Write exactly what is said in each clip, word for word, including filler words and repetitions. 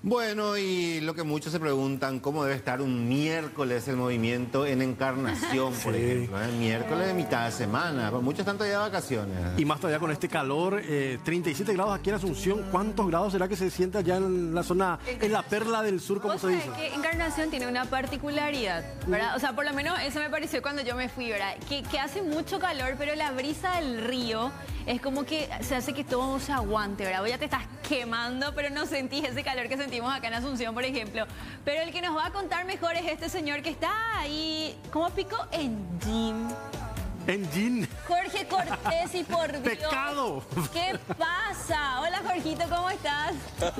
Bueno, y lo que muchos se preguntan, ¿cómo debe estar un miércoles el movimiento en Encarnación, por Sí. ejemplo? ¿eh? Miércoles de mitad de semana, muchos están todavía de vacaciones. Y más todavía con este calor, eh, treinta y siete grados aquí en Asunción. ¿Cuántos grados será que se siente allá en la zona, en la perla del sur, como Vos se sabés dice? que Encarnación tiene una particularidad, ¿verdad? O sea, por lo menos eso me pareció cuando yo me fui, ¿verdad? Que, que hace mucho calor, pero la brisa del río es como que se hace que todo se aguante, ¿verdad? Vos ya te estás quemando, pero no sentís ese calor que sentimos acá en Asunción, por ejemplo. Pero el que nos va a contar mejor es este señor que está ahí, ¿cómo pico? En gym. En jean. Jorge Cortés, y por Dios. ¡Pecado! ¿Qué pasa? Hola, Jorgito, ¿cómo estás?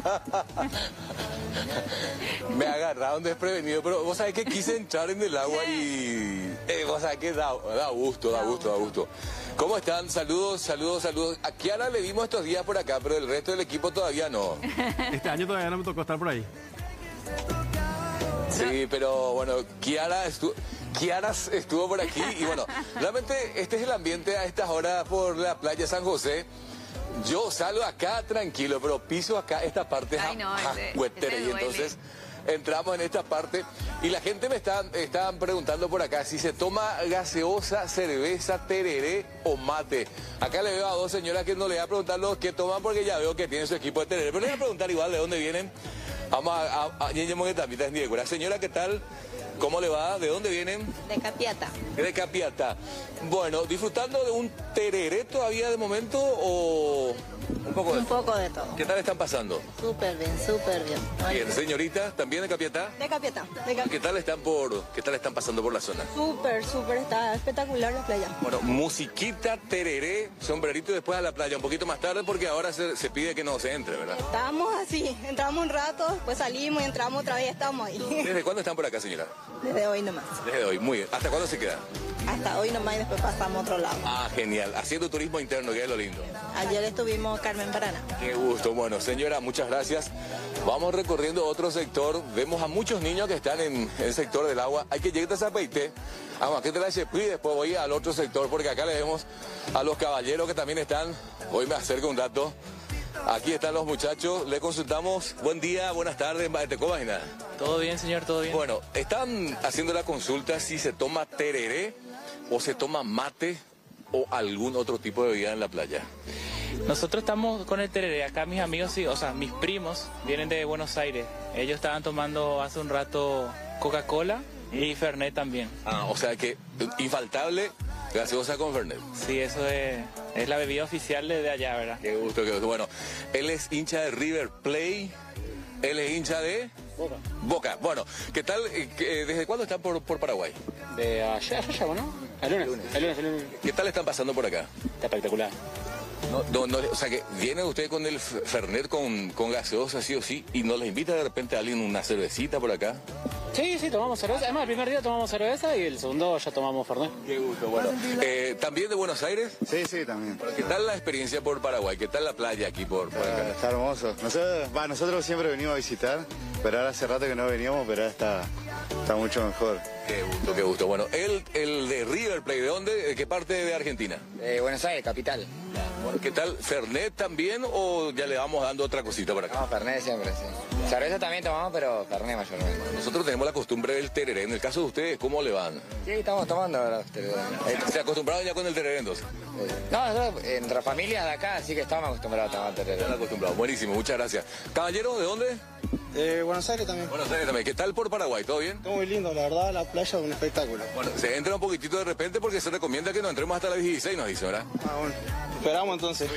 Me agarraron desprevenido, pero vos sabés que quise entrar en el agua y... Eh, vos sabés que da, da gusto, da gusto, da gusto. ¿Cómo están? Saludos, saludos, saludos. A Kiara le vimos estos días por acá, pero el resto del equipo todavía no. Este año todavía no me tocó estar por ahí. Sí, pero bueno, Kiara estuvo... Kiara estuvo por aquí y bueno, realmente este es el ambiente a estas horas por la playa San José. Yo salgo acá tranquilo, pero piso acá esta parte Ay, no, ese- jacuetera ese y duele. entonces entramos en esta parte y la gente me está, estaban preguntando por acá si se toma gaseosa, cerveza, tereré o mate. Acá le veo a dos señoras que no le voy a preguntar los que toman porque ya veo que tienen su equipo de tereré, pero le voy a preguntar igual de dónde vienen. Vamos a... a, a señora, ¿qué tal? ¿Cómo le va? ¿De dónde vienen? De Capiata. De Capiata. Bueno, ¿disfrutando de un tereré todavía de momento o un poco de Un poco de todo. ¿Qué tal están pasando? Súper bien, súper bien. Ay, Bien, señorita, ¿también de Capiata? De Capiata. De Capiata. ¿Qué tal están por, qué tal están pasando por la zona? Súper, súper, está espectacular la playa. Bueno, musiquita, tereré, sombrerito y después a la playa, un poquito más tarde porque ahora se, se pide que no se entre, ¿verdad? Estábamos así, entramos un rato, después salimos y entramos otra vez, estamos ahí. ¿Desde cuándo están por acá, señora? Desde hoy nomás. Desde hoy, muy bien. ¿Hasta cuándo se queda? Hasta hoy nomás y después pasamos a otro lado. Ah, genial. Haciendo turismo interno, que es lo lindo. Ayer estuvimos Carmen Paraná. Qué gusto. Bueno, señora, muchas gracias. Vamos recorriendo otro sector. Vemos a muchos niños que están en el sector del agua. Hay que llegar a Zapeite. Vamos, que te la y después voy al otro sector porque acá le vemos a los caballeros que también están. Hoy me acerco un rato. Aquí están los muchachos. Le consultamos. Buen día, buenas tardes. ¿Te cómo nada? Todo bien, señor, todo bien. Bueno, están haciendo la consulta si se toma tereré o se toma mate o algún otro tipo de bebida en la playa. Nosotros estamos con el tereré. Acá mis amigos, sí, o sea, mis primos vienen de Buenos Aires. Ellos estaban tomando hace un rato Coca-Cola y Fernet también. Ah, o sea que infaltable gaseosa con Fernet. Sí, eso es, es la bebida oficial de, de allá, ¿verdad? Qué gusto, qué gusto. Bueno, él es hincha de River Plate, él es hincha de... Boca. Boca. Bueno, ¿qué tal? Eh, qué- ¿Desde cuándo están por, por Paraguay? De ayer, ayer ya, ¿no? El lunes. El lunes, el lunes. ¿Qué tal están pasando por acá? Está espectacular. No, no, no, o sea que viene usted con el Fernet con, con gaseosa sí o sí y no les invita de repente a alguien una cervecita por acá. Sí, sí, tomamos cerveza. Además, el primer día tomamos cerveza y el segundo ya tomamos Fernet. Qué gusto, bueno. Eh, ¿También de Buenos Aires? Sí, sí, también. ¿Qué tal la experiencia por Paraguay? ¿Qué tal la playa aquí por, por Ah, acá? está hermoso. Nosotros, va, nosotros siempre venimos a visitar, pero ahora hace rato que no veníamos, pero ahora está, está mucho mejor. Qué gusto, qué gusto. Bueno, él, el de River Plate, ¿de dónde? ¿De qué parte de Argentina? Eh, Buenos Aires, capital. Bueno, ¿qué tal? ¿Fernet también o ya le vamos dando otra cosita por acá? No, Fernet siempre, sí. Cerveza también tomamos, pero Fernet mayormente. Nosotros tenemos la costumbre del tereré. En el caso de ustedes, ¿cómo le van? Sí, estamos tomando, ¿verdad? Eh, ¿Se acostumbraron ya con el tereré entonces? No, nosotros, en nuestra familia de acá, sí que estamos acostumbrados a tomar tereré. Están acostumbrados. Buenísimo, muchas gracias. Caballero, ¿de dónde? Eh, Buenos Aires también. Buenos Aires también. ¿Qué tal por Paraguay? ¿Todo bien? Está muy lindo, la verdad, la playa es un espectáculo. Bueno, se entra un poquitito de repente porque se recomienda que no entremos hasta las dieciséis, nos dice, ¿verdad? Ah, bueno. Esperamos entonces.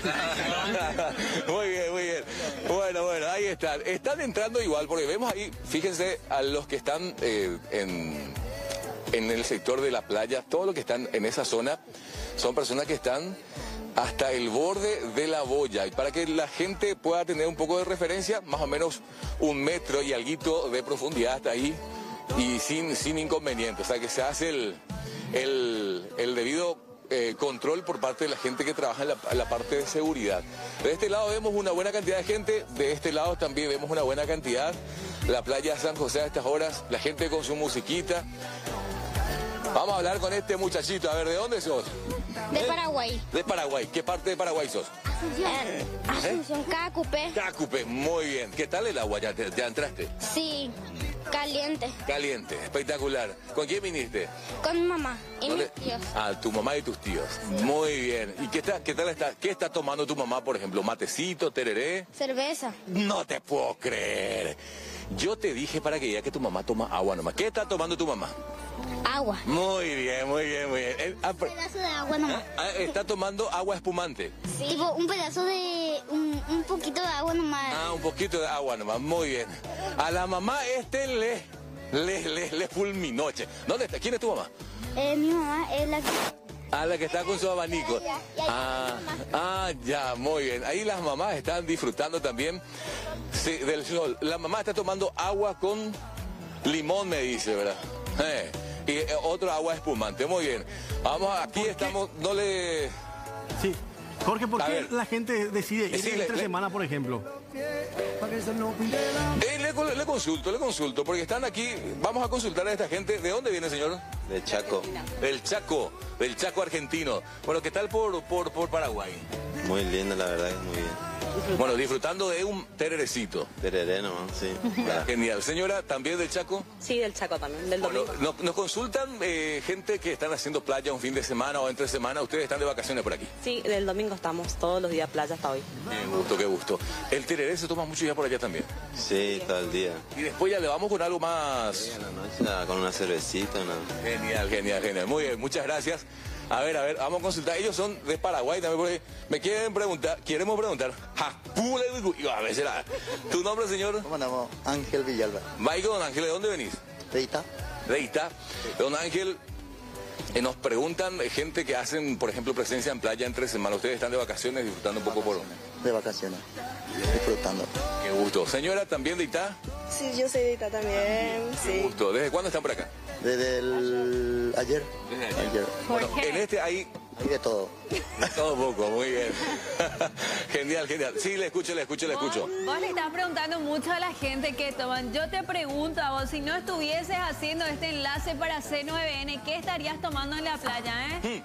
Muy bien, muy bien. Bueno, bueno, ahí están. Están entrando igual porque vemos ahí, fíjense, a los que están eh, en, en el sector de la playa, todos los que están en esa zona son personas que están hasta el borde de la boya. Y para que la gente pueda tener un poco de referencia, más o menos un metro y alguito de profundidad hasta ahí y sin, sin inconveniente. O sea que se hace el, el, el debido eh, control por parte de la gente que trabaja en la, en la parte de seguridad. De este lado vemos una buena cantidad de gente, de este lado también vemos una buena cantidad. La playa San José a estas horas, la gente con su musiquita. Vamos a hablar con este muchachito. A ver, ¿de dónde sos? De Paraguay. De Paraguay. ¿Qué parte de Paraguay sos? Eh, Asunción, Cacupe. Cacupe, muy bien. ¿Qué tal el agua? ¿Ya, te, ya entraste? Sí, caliente. Caliente, espectacular. ¿Con quién viniste? Con mi mamá y ¿Dónde? mis tíos. Ah, tu mamá y tus tíos. Muy bien. ¿Y qué, está, qué tal está? ¿Qué está tomando tu mamá, por ejemplo? ¿Matecito, tereré? Cerveza. No te puedo creer. Yo te dije para que diga que tu mamá toma agua nomás. ¿Qué está tomando tu mamá? Agua. Muy bien, muy bien, muy bien. Eh, ah, Un pedazo de agua nomás. ah, está tomando agua espumante. Sí. Tipo un pedazo de... Un, un poquito de agua nomás. Ah, un poquito de agua nomás. Muy bien. A la mamá este le... Le, le, le fulminó, che. ¿Dónde está? ¿Quién es tu mamá? Eh, mi mamá es la que... Ah, la que está con su abanico. Ah, ah, ya, muy bien. Ahí las mamás están disfrutando también sí, del sol. La mamá está tomando agua con limón, me dice, ¿verdad? Eh, y eh, otro agua espumante. Muy bien. Vamos, aquí estamos, no le... Sí. Jorge, ¿por A qué ver. la gente decide ir Sí, le- entre le- semana, por ejemplo? Eh, le, le consulto, le consulto, porque están aquí. Vamos a consultar a esta gente. ¿De dónde viene, señor? De Chaco. Del Chaco, del Chaco argentino. Bueno, ¿qué tal por, por, por Paraguay? Muy lindo, la verdad, muy bien. Bueno, disfrutando de un tererecito. Tereré nomás, sí. Genial. Señora, ¿también del Chaco? Sí, del Chaco también, del Bueno, domingo. nos, nos consultan eh, gente que están haciendo playa un fin de semana o entre semana. Ustedes están de vacaciones por aquí. Sí, del domingo estamos todos los días playa hasta hoy. Qué gusto, qué gusto. El tereré se toma mucho ya por allá también. Sí, todo el día. Y después ya le vamos con algo más. Sí, en la noche ah, con una cervecita, ¿no? Genial, genial, genial. Muy bien, muchas gracias. A ver, a ver, vamos a consultar. Ellos son de Paraguay también, porque me quieren preguntar, queremos preguntar. Japule, a ver, será. ¿Tu nombre, señor? ¿Cómo andamos? Ángel Villalba. Michael, don Ángel, ¿de dónde venís? ¿De Ita? De Ita. Don Ángel, eh, nos preguntan eh, gente que hacen, por ejemplo, presencia en playa entre semanas. Ustedes están de vacaciones disfrutando un poco por... De vacaciones. Disfrutando. Qué gusto. Señora, ¿también de Ita? Sí, yo soy de Ita también, Qué sí. gusto. ¿Desde cuándo están por acá? Desde el... ayer. Desde ayer. Ayer. Bueno, en este hay... Hay de todo. Todo poco, muy bien. Genial, genial. Sí, le escucho, le escucho, le escucho. Vos, vos le estás preguntando mucho a la gente que toman. Yo te pregunto a vos, si no estuvieses haciendo este enlace para C nueve N, ¿qué estarías tomando en la playa, eh?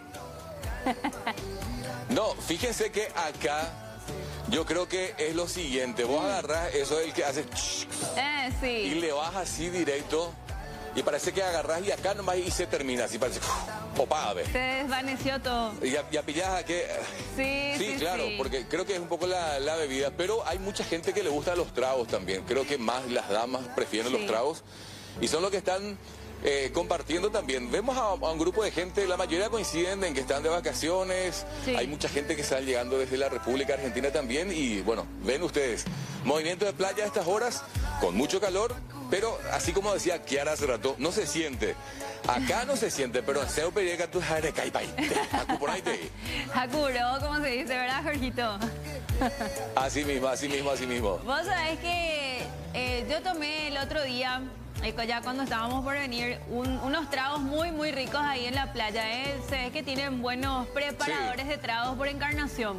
No, fíjense que acá yo creo que es lo siguiente. Vos agarrás eso del que hace Eh, y sí. le vas así directo y parece que agarrás y acá nomás y se termina así, parece opa, ve. Se desvaneció todo. Y ya, ya pillás a que... Sí, Sí, sí, claro, sí. porque creo que es un poco la, la bebida, pero hay mucha gente que le gusta los tragos también. Creo que más las damas prefieren Sí. los tragos y son los que están eh, compartiendo también. Vemos a, a un grupo de gente, la mayoría coinciden en que están de vacaciones. Sí. Hay mucha gente que está llegando desde la República Argentina también y bueno, ven ustedes, movimiento de playa a estas horas con mucho calor, pero así como decía Kiara hace rato, no se siente. Acá no se siente, pero en Seu Perica tú sabes que hay país. Hakuro, como se dice, ¿verdad, Jorgito? Así mismo, así mismo, así mismo. Vos sabés que eh, yo tomé el otro día, eh, ya cuando estábamos por venir, un- unos tragos muy, muy ricos ahí en la playa. ¿eh? Se ve que tienen buenos preparadores Sí. de tragos por Encarnación.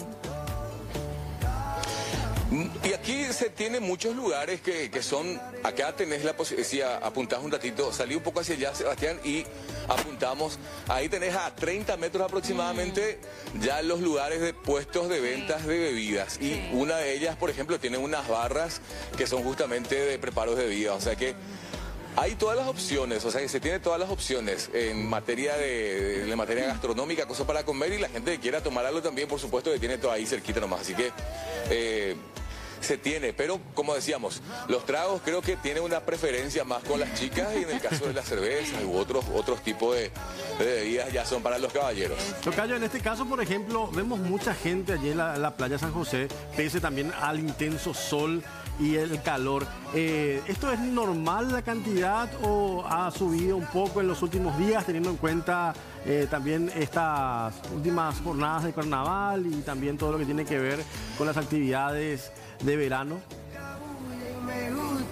Y aquí se tiene muchos lugares que, que son, acá tenés la posibilidad, si a- apuntás un ratito, salí un poco hacia allá, Sebastián, y apuntamos, ahí tenés a treinta metros aproximadamente ya los lugares de puestos de ventas de bebidas. Y Sí. una de ellas, por ejemplo, tiene unas barras que son justamente de preparos de bebidas, o sea que hay todas las opciones, o sea que se tiene todas las opciones en materia de, de- en materia gastronómica, cosas para comer y la gente que quiera tomar algo también, por supuesto, que tiene todo ahí cerquita nomás. Así que eh, se tiene, pero como decíamos, los tragos creo que tienen una preferencia más con las chicas y en el caso de las cervezas u otros, otros tipos de, de bebidas ya son para los caballeros. Tocayo, en este caso, por ejemplo, vemos mucha gente allí en la, en la playa San José, pese también al intenso sol y el calor. Eh, ¿Esto es normal la cantidad o ha subido un poco en los últimos días, teniendo en cuenta eh, también estas últimas jornadas de carnaval y también todo lo que tiene que ver con las actividades de verano?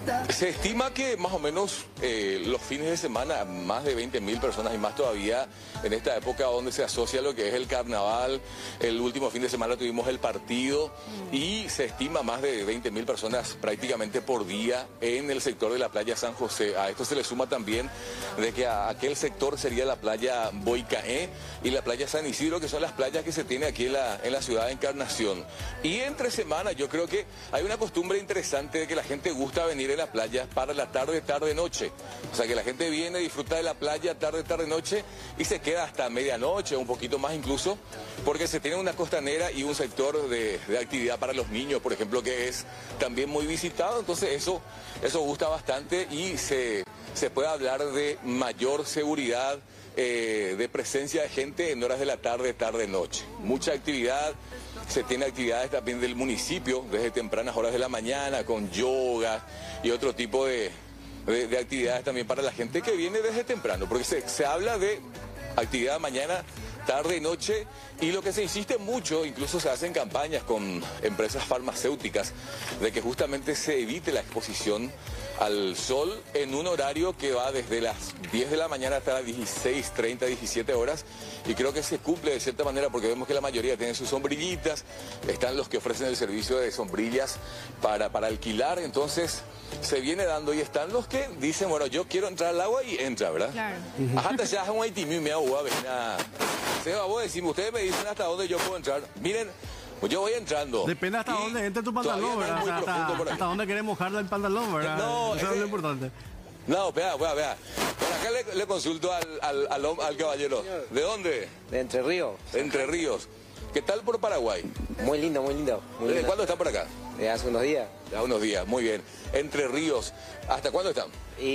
Se estima que más o menos eh, los fines de semana, más de veinte mil personas y más todavía en esta época donde se asocia lo que es el carnaval. El último fin de semana tuvimos el partido y se estima más de veinte mil personas prácticamente por día en el sector de la playa San José. A esto se le suma también de que a aquel sector sería la playa Boicaé y la playa San Isidro, que son las playas que se tiene aquí en la, en la ciudad de Encarnación. Y entre semana yo creo que hay una costumbre interesante de que la gente gusta venir en la playa para la tarde, tarde, noche. O sea que la gente viene, disfruta de la playa tarde, tarde, noche y se queda hasta medianoche, un poquito más incluso, porque se tiene una costanera y un sector de, de actividad para los niños, por ejemplo, que es también muy visitado. Entonces eso, eso gusta bastante y se, se puede hablar de mayor seguridad, eh, de presencia de gente en horas de la tarde, tarde, noche. Mucha actividad. Se tiene actividades también del municipio desde tempranas horas de la mañana con yoga y otro tipo de, de, de actividades también para la gente que viene desde temprano, porque se, se habla de actividad mañana, tarde y noche, y lo que se insiste mucho, incluso se hacen campañas con empresas farmacéuticas, de que justamente se evite la exposición al sol en un horario que va desde las diez de la mañana hasta las dieciséis, treinta, diecisiete horas, y creo que se cumple de cierta manera porque vemos que la mayoría tienen sus sombrillitas, están los que ofrecen el servicio de sombrillas para, para alquilar, entonces se viene dando, y están los que dicen, bueno, yo quiero entrar al agua y entra, ¿verdad? Claro. Hasta ya un haití me agua, ven a... Seba, vos decimos, ustedes me dicen hasta dónde yo puedo entrar. Miren, pues yo voy entrando. Depende hasta dónde entre tu pantalón, ¿verdad? O sea, hasta, hasta dónde querés mojarle el pantalón, ¿verdad? No, eso es, es lo importante. No, vea, vea, vea. Por acá le, le consulto al, al, al, al caballero. ¿De dónde? De Entre Ríos. De Entre Ríos. ¿Qué tal por Paraguay? Muy lindo, muy lindo. Muy ¿Desde lindo. cuándo están por acá? De hace unos días. De hace unos días, muy bien. Entre Ríos. ¿Hasta cuándo están?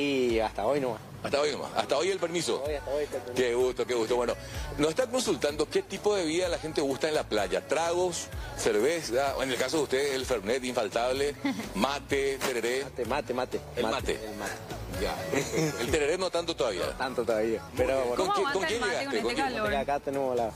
Y hasta hoy nomás. Hasta hoy nomás. Hasta hoy el permiso. Hasta hoy, hasta hoy, hasta hoy. Qué gusto, qué gusto. Bueno, nos está consultando qué tipo de vida la gente gusta en la playa. Tragos, cerveza, o en el caso de ustedes el Fernet infaltable, mate, tereré. Mate, mate, mate. El mate. El mate. Ya, perfecto. El tereré no tanto todavía. No tanto todavía. Pero bueno. ¿Con, quién, ¿con quién llegaste? Con este ¿Con quién? calor? Acá tenemos la...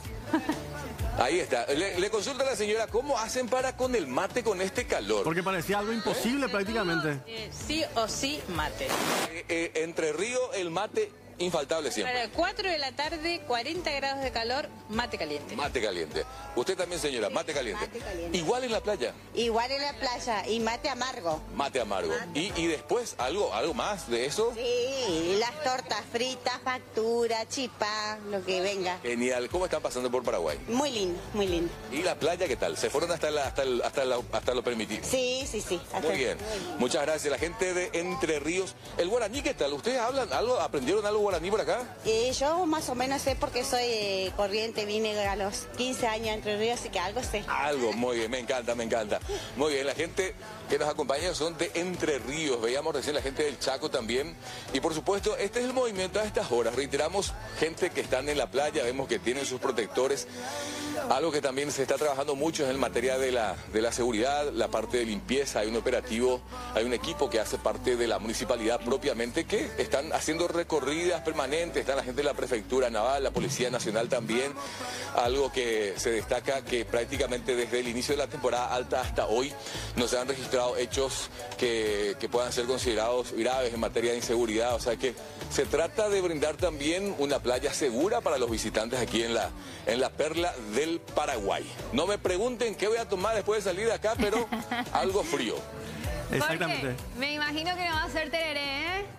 Ahí está. Le, le consulta a la señora, ¿cómo hacen para con el mate con este calor? Porque parecía algo imposible prácticamente. Eh, sí o sí, mate. Eh, eh, Entre Río, el mate infaltable siempre. Para cuatro de la tarde, cuarenta grados de calor, mate caliente. Mate caliente. Usted también, señora, mate caliente. Mate caliente. Igual en la playa. Igual en la playa y mate amargo. Mate amargo. Y, y después, ¿algo algo más de eso? Sí, las tortas fritas, factura, chipá, lo que venga. Genial. ¿Cómo están pasando por Paraguay? Muy lindo, muy lindo. ¿Y la playa qué tal? ¿Se fueron hasta, la, hasta, el, hasta, la, hasta lo permitido? Sí, sí, sí. Hasta Muy bien. Muchas gracias. La gente de Entre Ríos. ¿El guaraní qué tal? ¿Ustedes hablan algo? ¿Aprendieron algo guaraní por acá? Eh, yo más o menos sé porque soy eh, corriente, vine a los quince años Entre Ríos, así que algo sé. Algo, muy bien, me encanta, me encanta. Muy bien, la gente que nos acompaña son de Entre Ríos, veíamos recién la gente del Chaco también. Y por supuesto, este es el movimiento a estas horas. Reiteramos, gente que están en la playa, vemos que tienen sus protectores. Algo que también se está trabajando mucho es en materia de la, de la seguridad, la parte de limpieza. Hay un operativo, hay un equipo que hace parte de la municipalidad propiamente que están haciendo recorridas permanentes. Están la gente de la Prefectura Naval, la Policía Nacional también. Algo que se destaca que prácticamente desde el inicio de la temporada alta hasta hoy no se han registrado hechos que, que puedan ser considerados graves en materia de inseguridad. O sea que se trata de brindar también una playa segura para los visitantes aquí en la, en la Perla del Paraguay. No me pregunten qué voy a tomar después de salir de acá, pero algo frío. Exactamente. Me imagino que no va a ser tereré, ¿eh?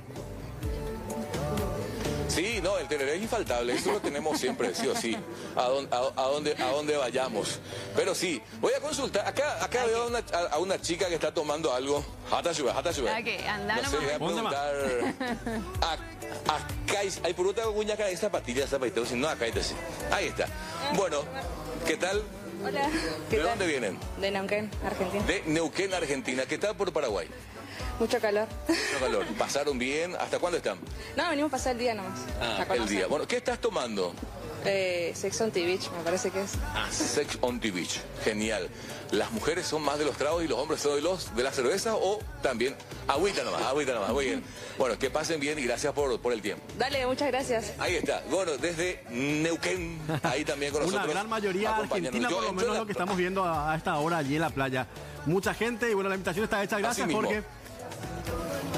Sí, no, el tereré es infaltable, eso lo tenemos siempre, sí o sí, a donde, a, a donde, a donde vayamos. Pero sí, voy a consultar, acá, acá veo a una, a, a una chica que está tomando algo. Jata sube, jata sube. Ok, anda No sé, voy a preguntar. A, acá hay, hay por otra cuña acá hay zapatillas, zapatillas, no, acá hay sí. Ahí está. Bueno, ¿qué tal? Hola. ¿De dónde vienen? De Neuquén, Argentina. De Neuquén, Argentina. ¿Qué tal por Paraguay? Mucho calor. Mucho calor. ¿Pasaron bien? ¿Hasta cuándo están? No, venimos a pasar el día nomás. Ah, el día. Bueno, ¿qué estás tomando? Eh, Sex on the Beach, me parece que es. Ah, Sex on the Beach. Genial. ¿Las mujeres son más de los tragos y los hombres son de los de la cerveza o también? Agüita nomás, agüita nomás. Muy bien. Bueno, que pasen bien y gracias por, por el tiempo. Dale, muchas gracias. Ahí está. Bueno, desde Neuquén, ahí también con nosotros. Una gran mayoría argentina, por lo menos lo que estamos viendo a esta hora allí en la playa. Mucha gente y bueno, la invitación está hecha. Gracias, Jorge.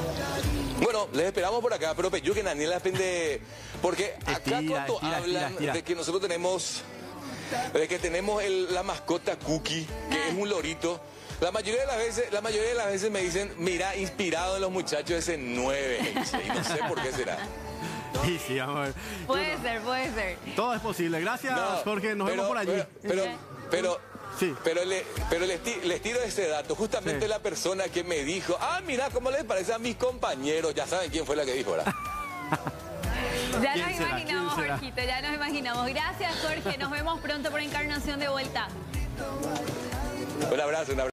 Bueno, les esperamos por acá, pero yo que Daniel depende, porque acá Estira, cuando estira, hablan estira, estira. de que nosotros tenemos, de que tenemos el- la mascota Cookie, que es un lorito, la mayoría de las veces, la mayoría de las veces me dicen, mira, inspirado en los muchachos ese nueve, y no sé por qué será. Sí, sí, vamos a ver. Puede ser, puede ser. Todo es posible. Gracias, No, Jorge. Nos pero- vemos por allí. Pero, pero, pero, Sí. pero le, pero les, ti- les tiro este dato. Justamente Sí. la persona que me dijo, ah, mira, ¿cómo les parece a mis compañeros? Ya saben quién fue la que dijo, ¿verdad? Ya ¿Quién nos será? imaginamos, ¿Quién será? Jorgito, ya nos imaginamos. Gracias, Jorge. Nos vemos pronto por Encarnación de vuelta. Un abrazo, un abrazo.